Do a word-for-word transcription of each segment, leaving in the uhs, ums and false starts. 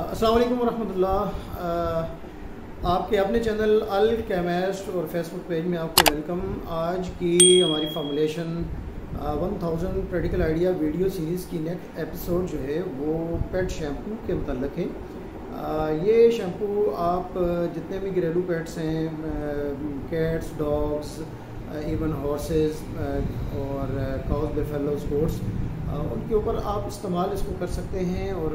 अस्सलाम वालेकुम रहमतुल्लाह। आपके अपने चैनल अल केमिस्ट और फेसबुक पेज में आपको वेलकम। आज की हमारी formulation one thousand practical idea video series की नेक्स्ट एपिसोड जो है वो पेट शैम्पू के मतलब है। आ, ये शैम्पू आप जितने भी घरेलू पेट्स हैं, कैट्स, डॉग्स, इवन हॉर्सेस और काउस, बेफेलोज, गोट्स, उनके ऊपर आप इस्तेमाल इसको कर सकते हैं। और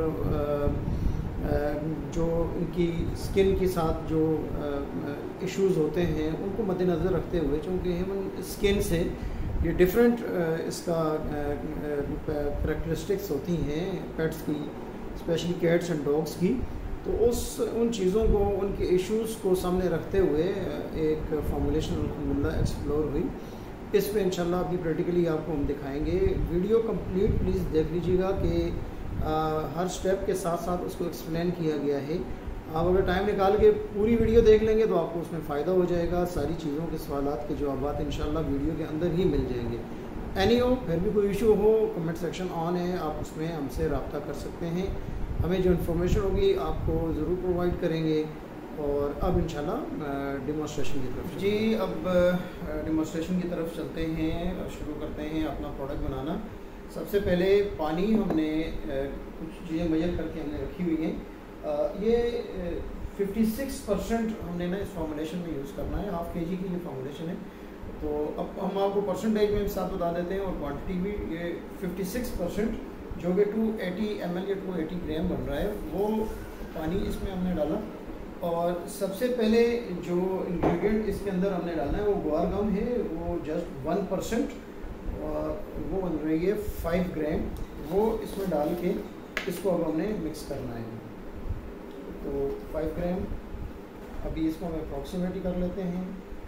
जो इनकी स्किन के साथ जो इश्यूज़ होते हैं उनको मद्देनज़र रखते हुए, चूँकि ह्यूमन स्किन से ये डिफरेंट इसका करैक्टरिस्टिक्स होती हैं पेट्स की, स्पेशली कैट्स एंड डॉग्स की, तो उस उन चीज़ों को, उनके इश्यूज़ को सामने रखते हुए एक फॉर्मुलेशन अल्हम्दुलिल्लाह एक्सप्लोर हुई। इस पे इंशाल्लाह अभी प्रैक्टिकली आपको हम दिखाएंगे। वीडियो कंप्लीट प्लीज़ देख लीजिएगा कि आ, हर स्टेप के साथ साथ उसको एक्सप्लेन किया गया है। आप अगर टाइम निकाल के पूरी वीडियो देख लेंगे तो आपको उसमें फ़ायदा हो जाएगा। सारी चीज़ों के सवालात के जवाब इंशाल्लाह वीडियो के अंदर ही मिल जाएंगे। एनी हो, फिर भी कोई इशू हो, कमेंट सेक्शन ऑन है, आप उसमें हमसे रब्ता कर सकते हैं। हमें जो इन्फॉर्मेशन होगी आपको ज़रूर प्रोवाइड करेंगे। और अब इंशाल्लाह डेमोन्स्ट्रेशन की तरफ जी अब डेमोन्स्ट्रेशन की तरफ चलते हैं, शुरू करते हैं अपना प्रोडक्ट बनाना। सबसे पहले पानी हमने कुछ चीज़ें मेजर करके हमने रखी हुई हैं। ये छप्पन परसेंट हमने ना इस फॉर्मुलेशन में यूज़ करना है। हाफ के जी की ये फॉर्मुलेशन है, तो अब हम आपको परसेंटेज में साथ बता देते हैं और क्वांटिटी भी। ये छप्पन परसेंट जो कि टू एटी एम एल या टू एटी ग्राम बन रहा है, वो पानी इसमें हमने डाला। और सबसे पहले जो इंग्रेडिएंट इसके अंदर हमने डालना है वो गुआर गम है, वो जस्ट वन परसेंट, वो बन रही है फाइव ग्राम। वो इसमें डाल के इसको अब हमने मिक्स करना है। तो फाइव ग्राम अभी इसको हम अप्रॉक्सीमेटली कर लेते हैं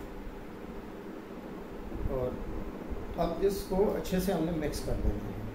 और अब इसको अच्छे से हमने मिक्स कर देना है।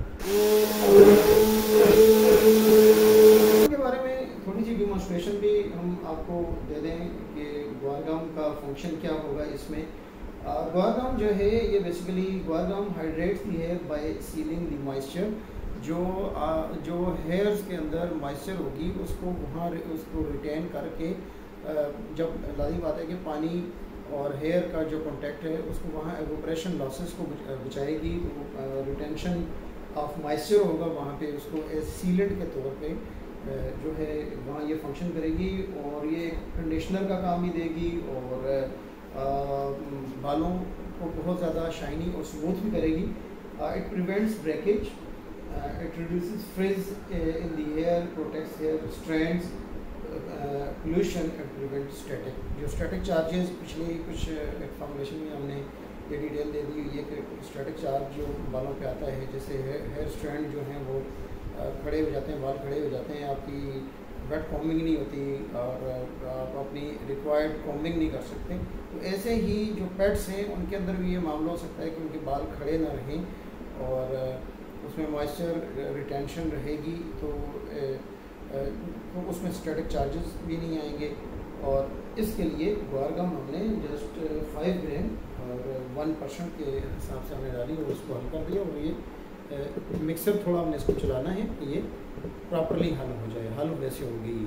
के बारे में थोड़ी सी डेमोन्स्ट्रेशन भी हम आपको दे दें कि गुआर गम का फंक्शन क्या होगा इसमें। गुआर गम जो है ये बेसिकली गुआर गम हाइड्रेट्स दी है बाय सीलिंग द मॉइस्चर। जो आ, जो हेयर्स के अंदर मॉइस्चर होगी उसको वहाँ उसको रिटेन करके, जब लाजिम बात है कि पानी और हेयर का जो कांटेक्ट है उसको वहाँ एवोपरेशन लॉसेस को बचाएगी। तो रिटेंशन ऑफ मॉइस्चर होगा वहाँ पे, उसको एज सीलेंट के तौर पे जो है वहाँ ये फंक्शन करेगी। और ये कंडीशनर का काम भी देगी और आ, बालों को बहुत ज़्यादा शाइनी और स्मूथ भी करेगी। It prevents breakage, it reduces frizz in the hair, protects hair strands, pollution and prevent static. जो स्टैटिक चार्जेस पिछले कुछ फॉर्मुलेशन में हमने ये डिटेल दे दी हुई है कि स्टैटिक चार्ज जो बालों पे आता है, जैसे हेयर स्ट्रैंड जो हैं वो खड़े हो जाते हैं, बाल खड़े हो जाते हैं, आपकी वेट कॉम्बिंग नहीं होती और आप अपनी रिक्वायर्ड कॉम्बिंग नहीं कर सकते। तो ऐसे ही जो पेट्स हैं उनके अंदर भी ये मामला हो सकता है कि उनके बाल खड़े ना रहें और उसमें मॉइस्चर रिटेंशन रहेगी, तो, तो उसमें स्टैटिक चार्जेस भी नहीं आएंगे। और इसके लिए गुआर गम हमने जस्ट फाइव ग्राम और वन परसेंट के हिसाब से हमने डाली और उसको हल कर दिया। और ये मिक्सर थोड़ा हमने इसको चलाना है कि ये प्रॉपरली हल हो जाए। हल वैसे होगी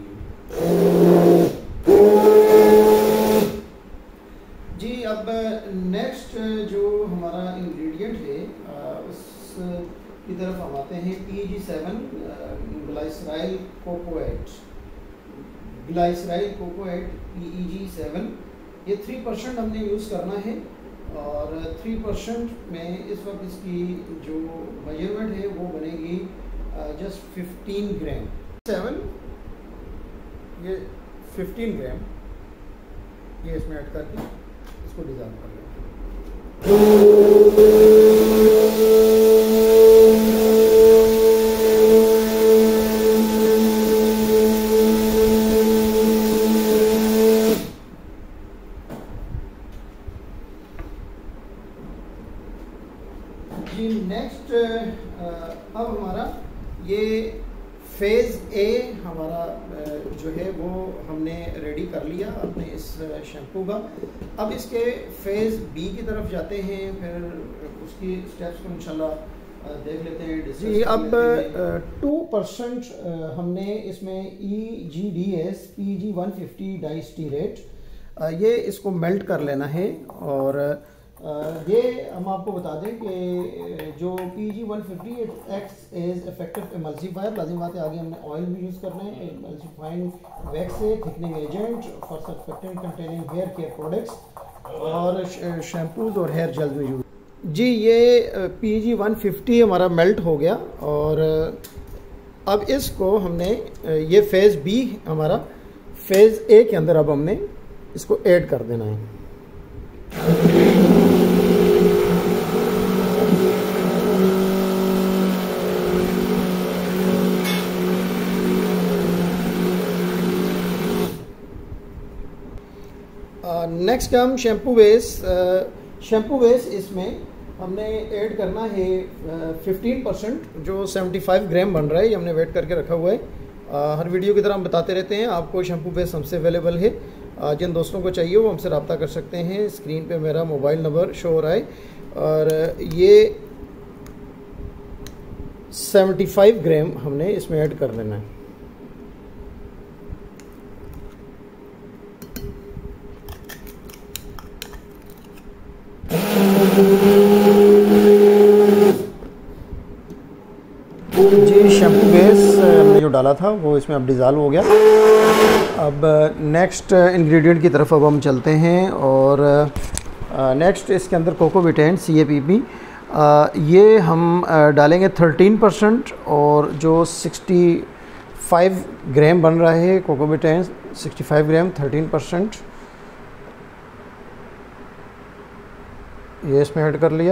जी। अब नेक्स्ट जो हमारा इंग्रेडिएंट है उस की तरफ हम आते हैं। P G seven glyceryl cocoate, glyceryl cocoate P E G seven, ये थ्री परसेंट हमने यूज़ करना है। और थ्री परसेंट में इस वक्त इसकी जो मेजरमेंट है वो बनेगी जस्ट फिफ्टीन ग्राम। सेवन ये फिफ्टीन ग्राम ये इसमें ऐड करके इसको डिज़ाल्व कर लें। नेक्स्ट अब हमारा ये फेज़ ए हमारा जो है वो हमने रेडी कर लिया अपने इस शैम्पू का। अब इसके फेज़ बी की तरफ जाते हैं, फिर उसकी स्टेप्स को इंशाल्लाह देख लेते हैं जी। अब टू परसेंट हमने इसमें E G D S P G one fifty distearate ये इसको मेल्ट कर लेना है। और ये हम आपको बता दें कि जो P G one fifty it acts as effective emulsifier. लाजिम बात है, आगे हमने ऑयल भी यूज़ करना है, एमल्सिफाइंग वैक्स है, thickening agent for surfactant containing hair care products और शैम्पूज और हेयर जेल में यूज। जी ये पी जी वन फिफ्टी हमारा मेल्ट हो गया और अब इसको हमने ये फेज़ बी हमारा फेज़ ए के अंदर अब हमने इसको ऐड कर देना है। नेक्स्ट uh, हम शैम्पू बेस शैम्पू बेस इसमें हमने ऐड करना है फिफ्टीन परसेंट जो सेवेंटी फाइव ग्राम बन रहा है। ये हमने वेट करके रखा हुआ है। uh, हर वीडियो की तरह हम बताते रहते हैं। आपको शैम्पू बेस हमसे अवेलेबल है। uh, जिन दोस्तों को चाहिए वो हमसे रब्ता कर सकते हैं। स्क्रीन पे मेरा मोबाइल नंबर शो हो रहा है और ये सेवेंटी फाइव ग्राम हमने इसमें ऐड कर देना है। जी शैम्पू बेस हमने जो डाला था वो इसमें अब डिज़ॉल्व हो गया। अब नेक्स्ट इंग्रेडिएंट की तरफ अब हम चलते हैं और नेक्स्ट इसके अंदर कोकोबिटेन सी ए पी पी ये हम डालेंगे थर्टीन परसेंट और जो सिक्सटी फाइव ग्राम बन रहा है cocobetaine sixty five gram thirteen percent ये इसमें ऐड कर लिया।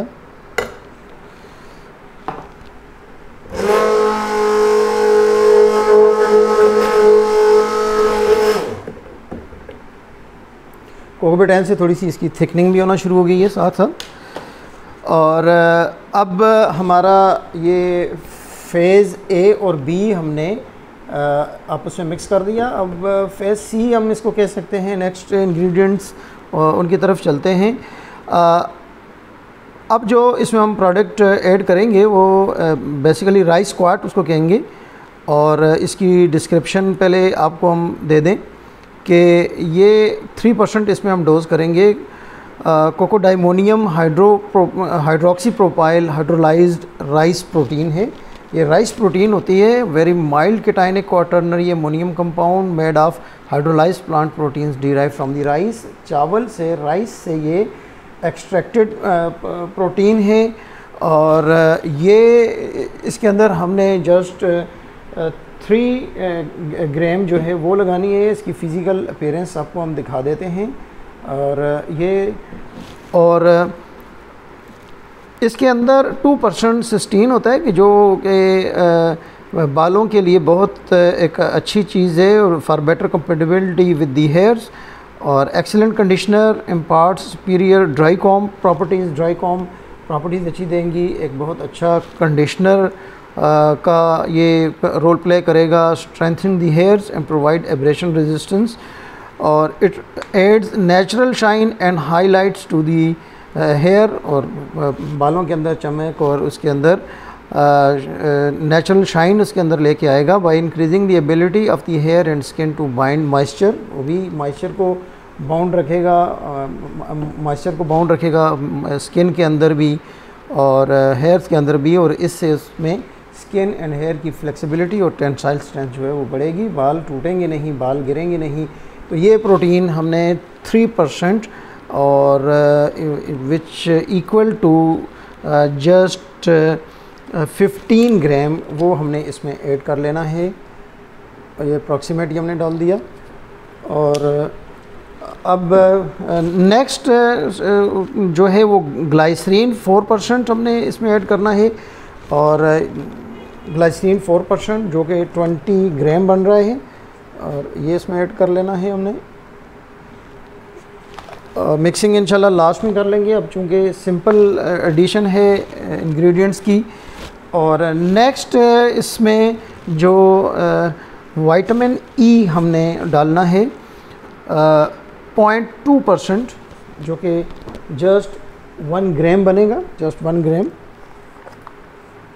कोकोबिटेन से थोड़ी सी इसकी थिकनिंग भी होना शुरू हो गई है साथ साथ। और अब हमारा ये फेज़ ए और बी हमने आपस में मिक्स कर दिया। अब फेज़ सी हम इसको कह सकते हैं। नेक्स्ट इंग्रेडिएंट्स उनकी तरफ चलते हैं। अब जो इसमें हम प्रोडक्ट ऐड करेंगे वो बेसिकली राइस स्क्वाट उसको कहेंगे और इसकी डिस्क्रिप्शन पहले आपको हम दे दें कि ये थ्री परसेंट इसमें हम डोज करेंगे cocodimonium hydro hydroxy propyl hydrolysed rice protein है। ये राइस प्रोटीन होती है very mild cationic quaternary ammonium compound made of hydrolysed plant proteins derive from the rice. चावल से राइस से ये एक्सट्रैक्टेड प्रोटीन है और ये इसके अंदर हमने जस्ट थ्री ग्राम जो है वो लगानी है। इसकी फ़िज़िकल अपीयरेंस आपको हम दिखा देते हैं और ये और इसके अंदर टू परसेंट सिस्टीन होता है कि जो कि बालों के लिए बहुत एक अच्छी चीज़ है और for better compatibility with the hairs और excellent conditioner imparts superior dry comb properties dry comb properties अच्छी देंगी। एक बहुत अच्छा कंडीशनर का ये रोल प्ले करेगा strengthening the hairs and provide abrasion resistance और it adds natural shine and highlights to the hair और बालों के अंदर चमक और उसके अंदर नेचुरल शाइन उसके अंदर लेके आएगा by increasing the ability of the hair and skin to bind moisture. वो भी मॉइस्चर को बाउंड रखेगा मॉइस्चर को बाउंड रखेगा स्किन के अंदर भी और हेयर्स के अंदर भी और इससे उसमें स्किन एंड हेयर की फ्लेक्सिबिलिटी और टेंसाइल स्ट्रेंथ जो है वो बढ़ेगी। बाल टूटेंगे नहीं, बाल गिरेंगे नहीं। तो ये प्रोटीन हमने थ्री परसेंट और which equal to just fifteen gram वो हमने इसमें ऐड कर लेना है। ये अप्रॉक्सीमेट हमने डाल दिया और अब नेक्स्ट जो है वो ग्लाइसरीन फोर परसेंट हमने इसमें ऐड करना है और ग्लाइसरीन फोर परसेंट जो कि ट्वेंटी ग्राम बन रहा है और ये इसमें ऐड कर लेना है हमने। मिक्सिंग इंशाल्लाह लास्ट में कर लेंगे अब चूँकि सिंपल एडिशन है इंग्रेडिएंट्स की। और नेक्स्ट इसमें जो विटामिन ई हमने डालना है पॉइंट टू परसेंट जो कि जस्ट वन ग्राम बनेगा, just one gram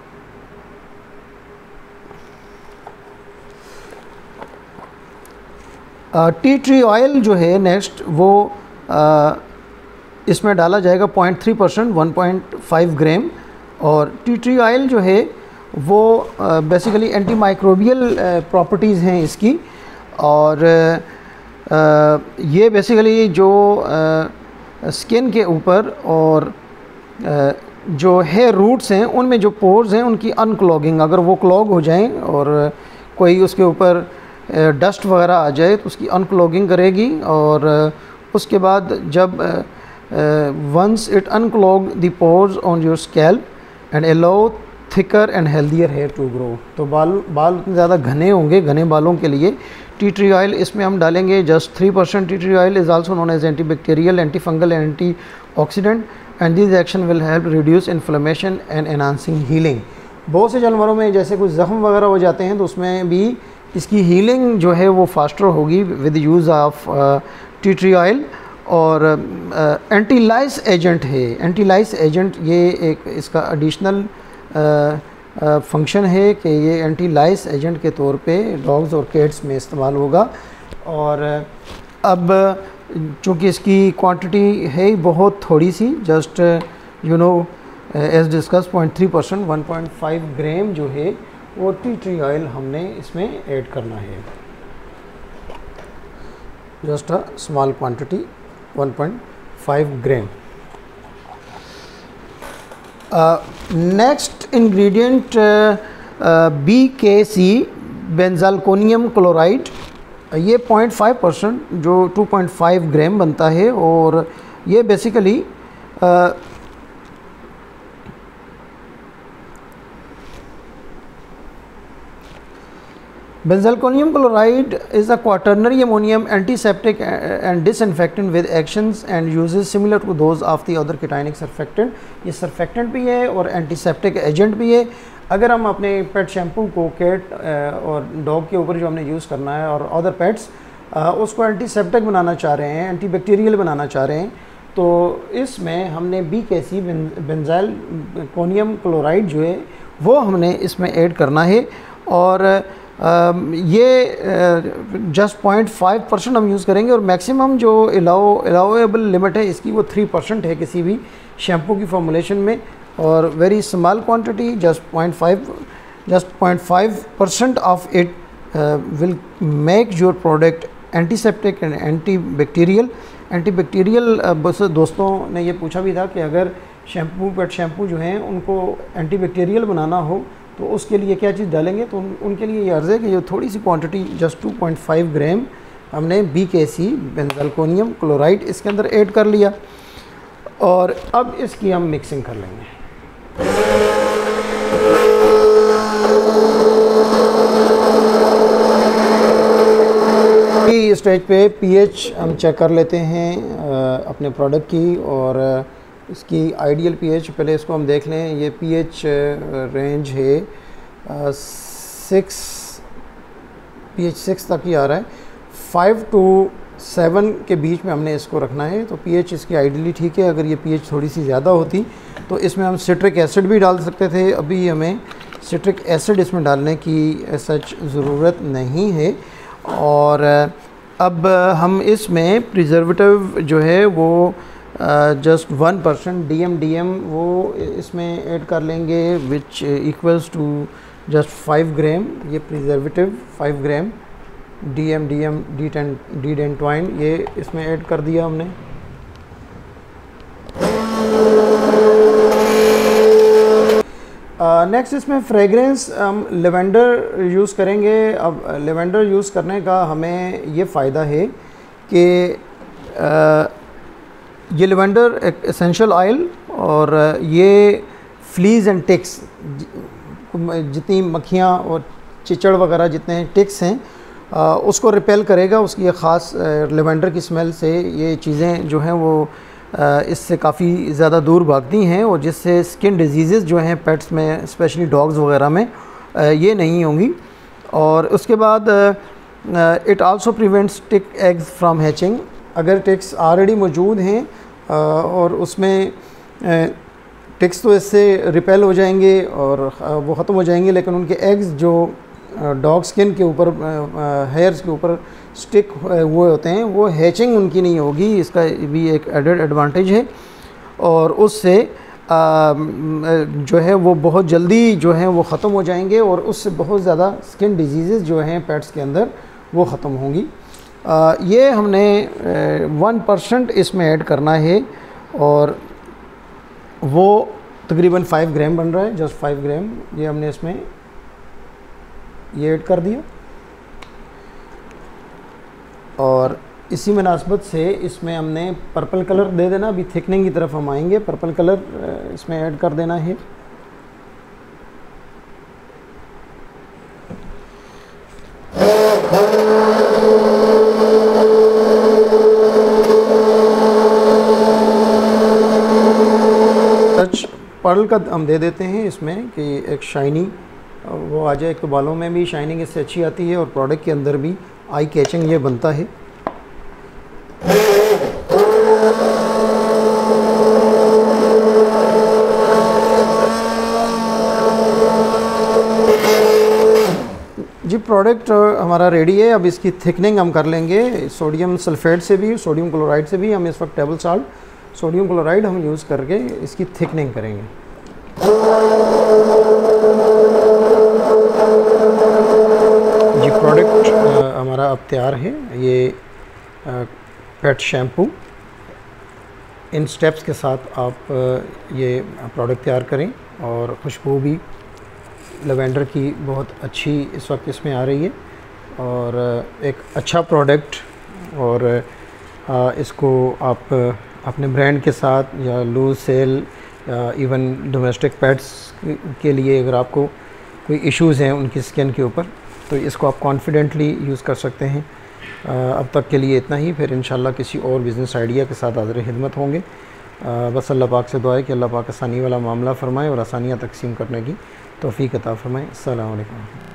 tea tree oil जो है नेक्स्ट वो आ, इसमें डाला जाएगा point three percent one point five gram. और टी ट्री ऑयल जो है वो बेसिकली एंटी माइक्रोबियल प्रॉपर्टीज़ हैं इसकी। और आ, ये बेसिकली जो स्किन के ऊपर और आ, जो हेयर रूट्स हैं उनमें जो पोर्स हैं उनकी अनक्लॉगिंग, अगर वो क्लॉग हो जाएं और कोई उसके ऊपर डस्ट वगैरह आ जाए तो उसकी अनक्लॉगिंग करेगी। और उसके बाद जब once it unclog the pores on your scalp and allow thicker and healthier hair to grow, तो बाल बाल उतने ज़्यादा घने होंगे, घने बालों के लिए टी ट्री ऑयल इसमें हम डालेंगे just three percent. Tea tree oil is also known as anti bacterial, anti fungal and anti oxidant and this action will help reduce inflammation and enhancing healing. बहुत से जानवरों में जैसे कुछ ज़ख्म वगैरह हो जाते हैं तो उसमें भी इसकी हीलिंग जो है वो फास्टर होगी with use of tea tree oil. और एंटी लाइस एजेंट है, एंटी लाइस एजेंट ये एक इसका एडिशनल फंक्शन है कि ये एंटी लाइस एजेंट के तौर पे डॉग्स और कैट्स में इस्तेमाल होगा। और अब चूँकि इसकी क्वांटिटी है ही बहुत थोड़ी सी, just you know as discuss point three percent one point five gram जो है वो टी ट्री ऑयल हमने इसमें ऐड करना है, just a small quantity one point five gram. Next ingredient B K C benzalkonium chloride, ये point five percent जो two point five gram बनता है। और ये basically benzalkonium chloride is a quaternary ammonium antiseptic and disinfectant with actions and uses similar to those of the other cationic surfactant. ये surfactant भी है और एंटीसेप्टिक एजेंट भी है। अगर हम अपने पेट शैम्पू को कैट और डॉग के ऊपर जो हमने यूज़ करना है और अदर पेट्स उसको एंटीसेप्टिक बनाना चाह रहे हैं, एंटीबैक्टीरियल बनाना चाह रहे हैं, तो इसमें हमने B K C benzalkonium chloride जो है वो हमने इसमें ऐड करना है। और Uh, ये जस्ट पॉइंट फाइव परसेंट हम यूज़ करेंगे और मैक्सिमम जो अलाउ अलाउएबल लिमिट है इसकी वो थ्री परसेंट है किसी भी शैम्पू की फॉर्मुलेशन में। और very small quantity just point five just point five percent of it will make your product antiseptic and anti bacterial. Anti bacterial बस दोस्तों ने ये पूछा भी था कि अगर शैम्पू पेट शैम्पू जो हैं उनको एंटी बैक्टीरियल बनाना हो तो उसके लिए क्या चीज़ डालेंगे, तो उन, उनके लिए ये अर्ज़ है कि ये थोड़ी सी quantity just two point five gram हमने B K C benzalkonium chloride इसके अंदर ऐड कर लिया। और अब इसकी हम मिक्सिंग कर लेंगे। इस स्टेज पे पीएच हम चेक कर लेते हैं अपने प्रोडक्ट की, और इसकी आइडियल पीएच पहले इसको हम देख लें। ये पीएच रेंज है सिक्स, पीएच सिक्स तक ही आ रहा है। फाइव टू सेवन के बीच में हमने इसको रखना है, तो पीएच इसकी आइडियली ठीक है। अगर ये पीएच थोड़ी सी ज़्यादा होती तो इसमें हम सिट्रिक एसिड भी डाल सकते थे, अभी हमें सिट्रिक एसिड इसमें डालने की सच ज़रूरत नहीं है। और अब हम इसमें प्रिजर्वेटिव जो है वो just one percent D M D M वो इसमें ऐड कर लेंगे, which equals to just five gram. ये preservative five gram D M D M D ten D hydantoin ये इसमें ऐड कर दिया हमने। नेक्स्ट uh, इसमें फ्रेगरेंस हम लेवेंडर यूज़ करेंगे। अब लेवेंडर यूज़ करने का हमें ये फ़ायदा है कि uh, ये लेवेंडर एक एसेंशियल ऑयल, और ये फ्लीज एंड टिक्स, जितनी मक्खियाँ और चिचड़ वगैरह जितने टिक्स हैं आ, उसको रिपेल करेगा। उसकी एक ख़ास लेवेंडर की स्मेल से ये चीज़ें जो हैं वो आ, इससे काफ़ी ज़्यादा दूर भागती हैं, और जिससे स्किन डिजीज़ जो हैं पेट्स में स्पेशली डॉग्स वगैरह में आ, ये नहीं होंगी। और उसके बाद it also prevents tick eggs from hatching. अगर टिक्स ऑलरेडी मौजूद हैं और उसमें टिक्स तो इससे रिपेल हो जाएंगे और वो ख़त्म हो जाएंगे, लेकिन उनके एग्स जो डॉग स्किन के ऊपर, हेयर्स के ऊपर स्टिक हुए होते हैं, वो हैचिंग उनकी नहीं होगी, इसका भी एक एडेड एडवांटेज है। और उससे जो है वो बहुत जल्दी जो है वो ख़त्म हो जाएंगे और उससे बहुत ज़्यादा स्किन डिजीज़ जो हैं पेट्स के अंदर वो ख़त्म होंगी। आ, ये हमने वन परसेंट इसमें ऐड करना है और वो तकरीबन फाइव ग्राम बन रहा है, जस्ट फाइव ग्राम ये हमने इसमें ये ऐड कर दिया। और इसी मुनासबत से इसमें हमने पर्पल कलर दे देना, अभी थिकनिंग की तरफ हम आएंगे, पर्पल कलर इसमें ऐड कर देना है। टच पर्ल का हम दे देते हैं इसमें कि एक शाइनी वो आ जाए, एक तो बालों में भी शाइनिंग इससे अच्छी आती है और प्रोडक्ट के अंदर भी आई कैचिंग ये बनता है। जी प्रोडक्ट हमारा रेडी है। अब इसकी थिकनिंग हम कर लेंगे सोडियम सल्फेट से भी, सोडियम क्लोराइड से भी। हम इस वक्त टेबल साल्ट, सोडियम क्लोराइड हम यूज़ करके इसकी थिकनिंग करेंगे। जी प्रोडक्ट हमारा अब तैयार है, ये पेट शैम्पू। इन स्टेप्स के साथ आप ये प्रोडक्ट तैयार करें और खुशबू भी लवेंडर की बहुत अच्छी इस वक्त इसमें आ रही है और एक अच्छा प्रोडक्ट। और इसको आप अपने ब्रांड के साथ या लूज सेल या इवन डोमेस्टिक पेट्स के लिए अगर आपको कोई इश्यूज़ हैं उनकी स्किन के ऊपर, तो इसको आप कॉन्फिडेंटली यूज़ कर सकते हैं। अब तक के लिए इतना ही, फिर इंशाल्लाह किसी और बिज़नेस आइडिया के साथ हाज़िर खिदमत होंगे। बस अल्लाह पाक से दुआ है कि अल्लाह पाक आसानी वाला मामला फ़रमाए और आसानियाँ तकसीम करने की तौफ़ीक अता फ़रमाए। अस्सलामु अलैकुम।